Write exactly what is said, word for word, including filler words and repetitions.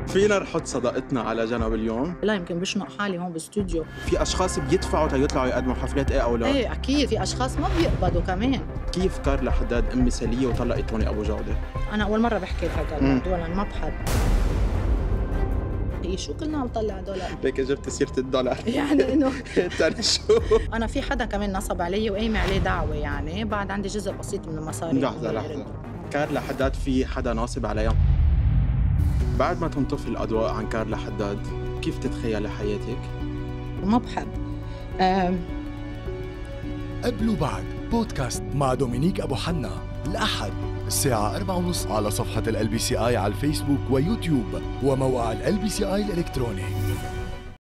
فينا نحط صداقتنا على جنب اليوم؟ لا يمكن بشنق حالي هون بالاستوديو. في اشخاص بيدفعوا تيطلعوا يقدموا حفلات، ايه او لا؟ ايه اكيد، في اشخاص ما بيقبضوا كمان. كيف كارلا حداد ام مثاليه وطلقت توني ابو جوده؟ انا اول مره بحكي بهذا الموضوع لأن ما بحب. إيه شو كلنا عم نطلع دولار؟ ليك جبت سيره الدولار يعني انه تاني شو؟ انا في حدا كمان نصب علي وقايمه عليه دعوه، يعني بعد عندي جزء بسيط من المصاري. لحظه لحظه، كارلا حداد في حدا ناصب عليها؟ بعد ما تنطفي الاضواء عن كارلا حداد كيف تتخيلي حياتك؟ ما بحب. أم... قبل وبعد بودكاست مع دومينيك أبو حنا الأحد الساعة أربعة ونص على صفحة ال بي سي آي على الفيسبوك ويوتيوب وموقع ال بي سي آي الإلكتروني.